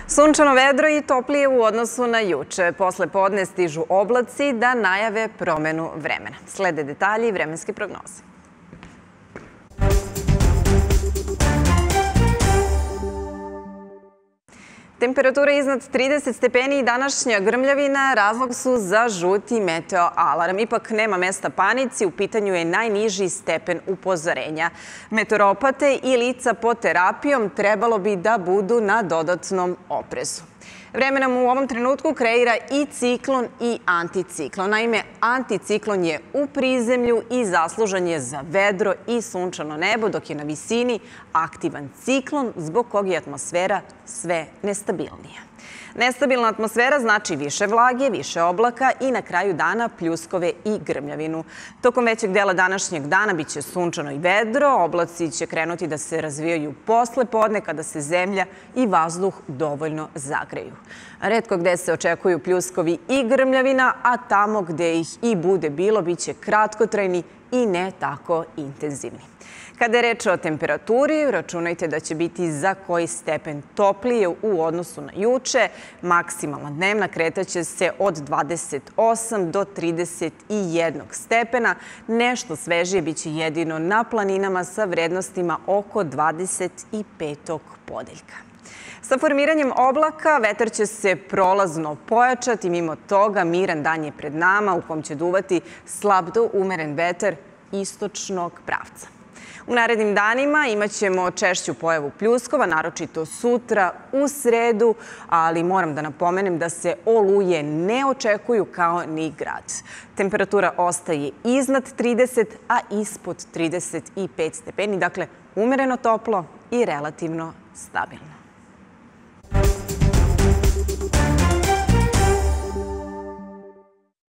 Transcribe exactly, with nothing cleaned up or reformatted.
Sunčano vedro i toplije u odnosu na juče. Posle podne stižu oblaci da najave promenu vremena. Slede detalji i vremenske prognoze. Temperatura iznad trideset stepeni i današnja grmljavina razlog su za žuti meteo alarm. Ipak nema mesta panici, u pitanju je najniži stepen upozorenja. Meteoropate i lica pod terapijom trebalo bi da budu na dodatnom oprezu. Vreme nam u ovom trenutku kreira i ciklon i anticiklon. Naime, anticiklon je u prizemlju i zaslužan je za vedro i sunčano nebo, dok je na visini aktivan ciklon, zbog kog je atmosfera sve nestabilnija. Nestabilna atmosfera znači više vlage, više oblaka i na kraju dana pljuskove i grmljavinu. Tokom većeg dela današnjeg dana biće sunčano i vedro, oblaci će krenuti da se razvijaju posle podne kada se zemlja i vazduh dovoljno zagreju. Retko gde se očekuju pljuskovi i grmljavina, a tamo gde ih i bude bilo, biće kratkotrajni i ne tako intenzivni. Kada je reč o temperaturi, računajte da će biti za koji stepen toplije u odnosu na juče. Maksimalna dnevna kretaće se od dvadeset osam do trideset jedan stepena. Nešto svežije biće jedino na planinama sa vrednostima oko dvadeset petog podeljka. Sa formiranjem oblaka vetar će se prolazno pojačati. Mimo toga, miran dan je pred nama u kom će duvati slab do umeren vetar istočnog pravca. U narednim danima imat ćemo češću pojavu pljuskova, naročito sutra, u sredu, ali moram da napomenem da se oluje ne očekuju kao ni grad. Temperatura ostaje iznad trideset, a ispod trideset pet stepeni, dakle umereno toplo i relativno stabilno.